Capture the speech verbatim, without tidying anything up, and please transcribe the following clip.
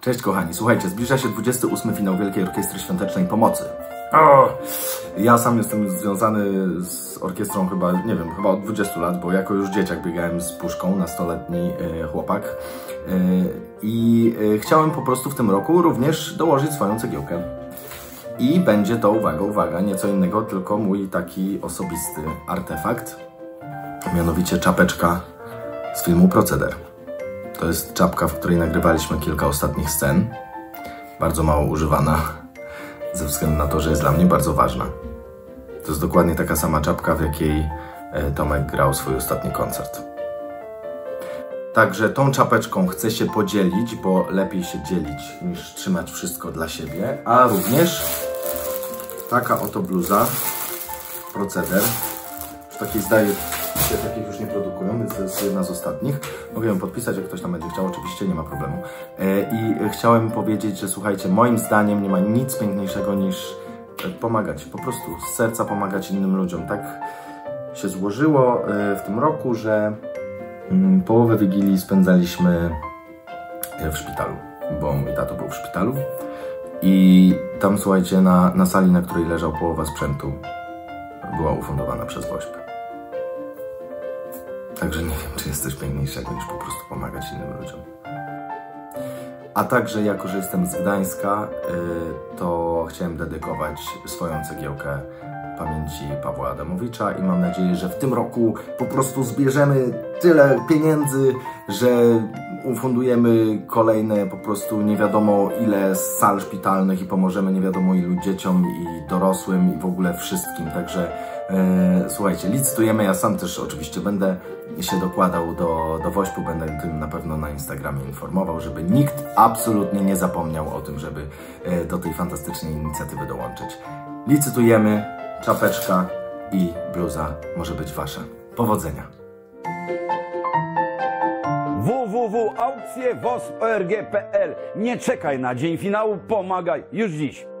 Cześć kochani, słuchajcie, zbliża się dwudziesty ósmy finał Wielkiej Orkiestry Świątecznej Pomocy. O! Ja sam jestem związany z orkiestrą chyba, nie wiem, chyba od dwudziestu lat, bo jako już dzieciak biegałem z puszką, nastoletni e, chłopak. E, I e, chciałem po prostu w tym roku również dołożyć swoją cegiełkę. I będzie to, uwaga, uwaga, nieco innego, tylko mój taki osobisty artefakt. Mianowicie czapeczka z filmu Proceder. To jest czapka, w której nagrywaliśmy kilka ostatnich scen. Bardzo mało używana, ze względu na to, że jest dla mnie bardzo ważna. To jest dokładnie taka sama czapka, w jakiej Tomek grał swój ostatni koncert. Także tą czapeczką chcę się podzielić, bo lepiej się dzielić niż trzymać wszystko dla siebie. A również taka oto bluza Proceder. Takiej zdaje się, takich już nie produkują, więc to jest jedna z ostatnich. Mogę ją podpisać, jak ktoś tam będzie chciał, oczywiście nie ma problemu. I chciałem powiedzieć, że słuchajcie, moim zdaniem nie ma nic piękniejszego niż pomagać, po prostu z serca pomagać innym ludziom. Tak się złożyło w tym roku, że połowę Wigilii spędzaliśmy w szpitalu, bo mój tato był w szpitalu i tam, słuchajcie, na, na sali, na której leżał połowa sprzętu, była ufundowana przez WOŚP. Także nie wiem, czy jest coś piękniejszego niż po prostu pomagać innym ludziom. A także, jako że jestem z Gdańska, to chciałem dedykować swoją cegiełkę pamięci Pawła Adamowicza i mam nadzieję, że w tym roku po prostu zbierzemy tyle pieniędzy, że ufundujemy kolejne po prostu nie wiadomo ile sal szpitalnych i pomożemy nie wiadomo ilu dzieciom i dorosłym i w ogóle wszystkim. Także e, słuchajcie, licytujemy. Ja sam też oczywiście będę się dokładał do, do WOŚP-u, będę tym na pewno na Instagramie informował, żeby nikt absolutnie nie zapomniał o tym, żeby e, do tej fantastycznej inicjatywy dołączyć. Licytujemy, czapeczka i bluza może być wasza. Powodzenia! w w w kropka aukcje w o s kropka org kropka p l. Nie czekaj na dzień finału, pomagaj już dziś.